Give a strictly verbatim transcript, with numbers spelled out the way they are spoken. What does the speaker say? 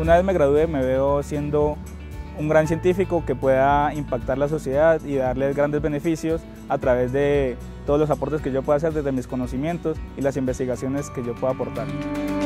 Una vez me gradúe me veo siendo un gran científico que pueda impactar la sociedad y darles grandes beneficios a través de todos los aportes que yo pueda hacer desde mis conocimientos y las investigaciones que yo pueda aportar.